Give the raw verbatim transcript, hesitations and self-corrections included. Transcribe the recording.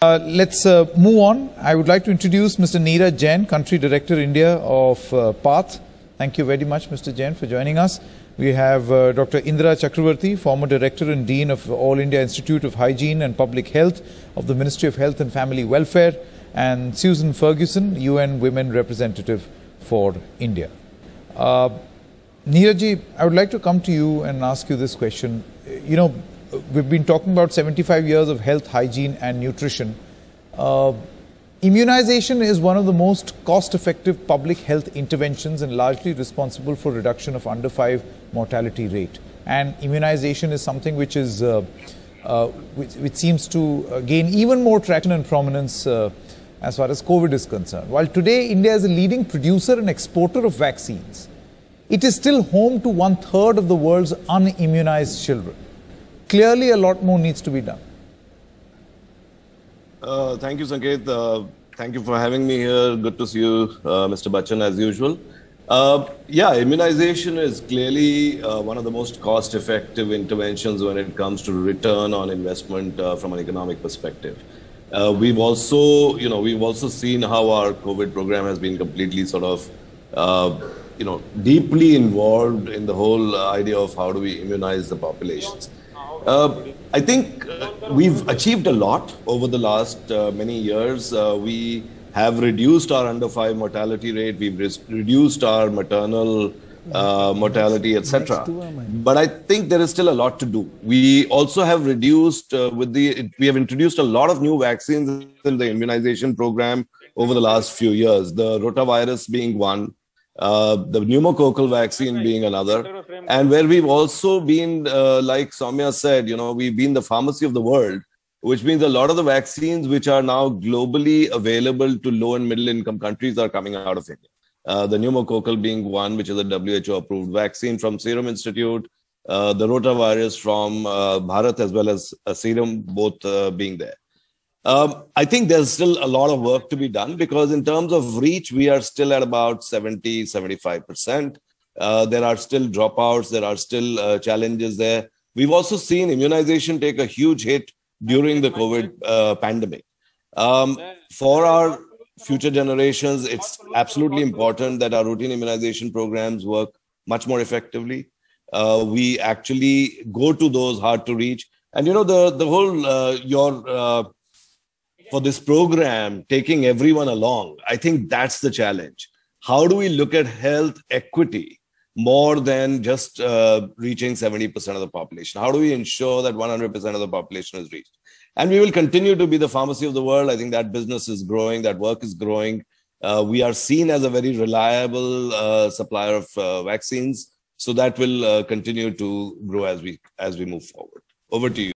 Uh, let's uh, move on. I would like to introduce Mister Neeraj Jain, Country Director India of uh, PATH. Thank you very much, Mister Jain, for joining us. We have uh, Doctor Indra Chakravarti, former Director and Dean of All India Institute of Hygiene and Public Health of the Ministry of Health and Family Welfare, and Susan Ferguson, U N Women Representative for India. Uh, Neeraj, I would like to come to you and ask you this question. You know, we've been talking about seventy-five years of health, hygiene and nutrition. Uh, immunization is one of the most cost-effective public health interventions and largely responsible for reduction of under five mortality rate. And immunization is something which is, uh, uh, which, which seems to uh, gain even more traction and prominence uh, as far as COVID is concerned. While today India is a leading producer and exporter of vaccines, it is still home to one third of the world's unimmunized children. Clearly, a lot more needs to be done. Uh, thank you, Sanket. Uh, thank you for having me here. Good to see you, uh, Mister Bachchan, as usual. Uh, yeah, immunization is clearly uh, one of the most cost-effective interventions when it comes to return on investment uh, from an economic perspective. Uh, we've also, you know, we've also seen how our COVID program has been completely sort of, uh, you know, deeply involved in the whole idea of how do we immunize the populations. Uh, I think uh, we've achieved a lot over the last uh, many years. Uh, we have reduced our under five mortality rate. We've re reduced our maternal uh, mortality, et cetera. But I think there is still a lot to do. We also have reduced uh, with the, we have introduced a lot of new vaccines in the immunization program over the last few years. The rotavirus being one. Uh, the pneumococcal vaccine being another, and where we've also been, uh, like Soumya said, you know, we've been the pharmacy of the world, which means a lot of the vaccines which are now globally available to low and middle income countries are coming out of India. Uh, the pneumococcal being one, which is a W H O approved vaccine from Serum Institute, uh, the rotavirus from uh, Bharat as well as uh, Serum, both uh, being there. Um, I think there's still a lot of work to be done because in terms of reach, we are still at about seventy, seventy-five percent. Uh, there are still dropouts. There are still uh, challenges there. We've also seen immunization take a huge hit during the COVID uh, pandemic. Um, for our future generations, it's absolutely important that our routine immunization programs work much more effectively. Uh, we actually go to those hard to reach. And, you know, the, the whole, uh, your... Uh, for this program, taking everyone along, I think that's the challenge. How do we look at health equity more than just uh, reaching seventy percent of the population? How do we ensure that one hundred percent of the population is reached? And we will continue to be the pharmacy of the world. I think that business is growing, that work is growing. Uh, we are seen as a very reliable uh, supplier of uh, vaccines. So that will uh, continue to grow as we, as we move forward. Over to you.